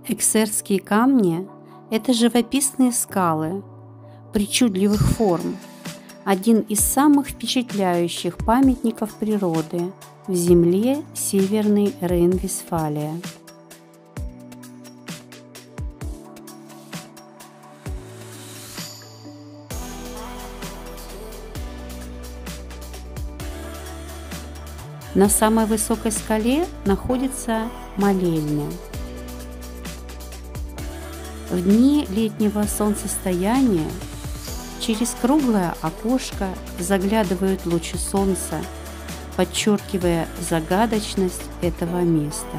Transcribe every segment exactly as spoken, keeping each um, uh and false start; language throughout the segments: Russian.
Эксерские камни – это живописные скалы причудливых форм, один из самых впечатляющих памятников природы в земле Северной Рейн-Вестфалия. На самой высокой скале находится молельня. В дни летнего солнцестояния через круглое окошко заглядывают лучи солнца, подчеркивая загадочность этого места.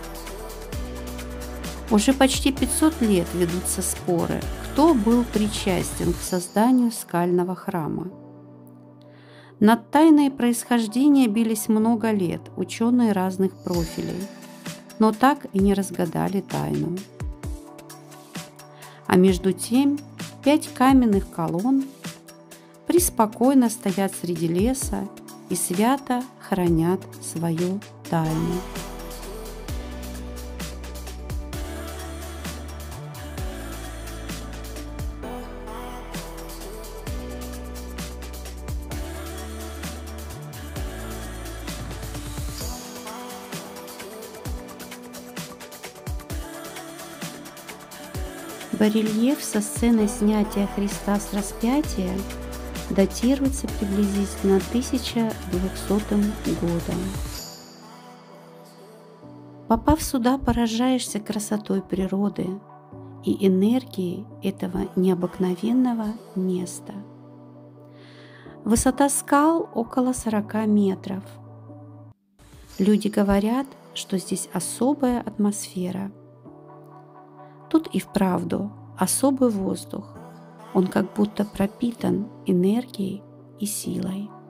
Уже почти пятьсот лет ведутся споры, кто был причастен к созданию скального храма. Над тайной происхождения бились много лет ученые разных профилей, но так и не разгадали тайну. А между тем пять каменных колонн преспокойно стоят среди леса и свято хранят свою тайну. Барельеф со сценой снятия Христа с распятия датируется приблизительно тысяча двухсотым годом. Попав сюда, поражаешься красотой природы и энергией этого необыкновенного места. Высота скал около сорока метров. Люди говорят, что здесь особая атмосфера. Тут и вправду особый воздух, он как будто пропитан энергией и силой.